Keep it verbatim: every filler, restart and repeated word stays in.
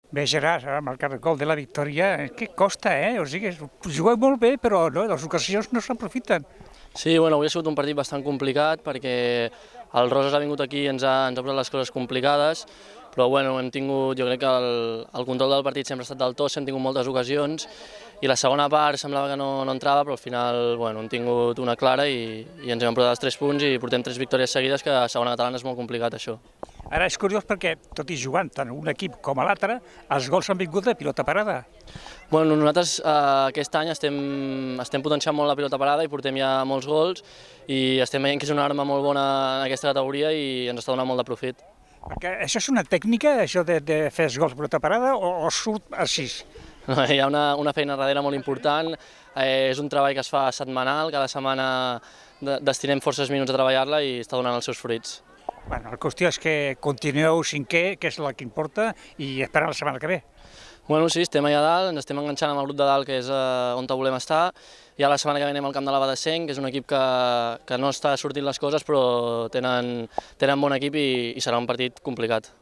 Bé, Gerard, ha marcat el gol de la victòria. És que costa, eh? O sigui, jugueu molt bé, però no, les ocasions no s'aprofiten. Sí, bueno, avui ha sigut un partit bastant complicat perquè el Roses ha vingut aquí i ens ha, ens ha posat les coses complicades, però bueno, hem tingut, jo crec que el, el control del partit sempre ha estat del tot, hem tingut moltes ocasions i la segona part semblava que no, no entrava, però al final bueno, hem tingut una clara i, i ens hem emportat els tres punts i portem tres victòries seguides, que a segona catalana és molt complicat això. Ara és curiós perquè, tot i jugant tant un equip com a l'altre, els gols han vingut de pilota parada. Bueno, nosaltres eh, aquest any estem, estem potenciant molt la pilota parada i portem ja molts gols i estem veient que és una arma molt bona en aquesta categoria i ens està donant molt de profit. Perquè això és una tècnica, això de, de fer els gols pilota parada, o, o surt així? No, hi ha una, una feina darrere molt important, eh, és un treball que es fa setmanal, cada setmana de, destinem forces minuts a treballar-la i està donant els seus fruits. Bueno, la qüestió és que continueu cinquè, que és el que importa, i esperant la setmana que ve. Bueno, sí, estem allà dalt, ens estem enganxant amb el grup de dalt, que és eh, on volem estar. Ja la setmana que ve anem al camp de la Badesenc, que és un equip que, que no està sortint les coses, però tenen, tenen bon equip i, i serà un partit complicat.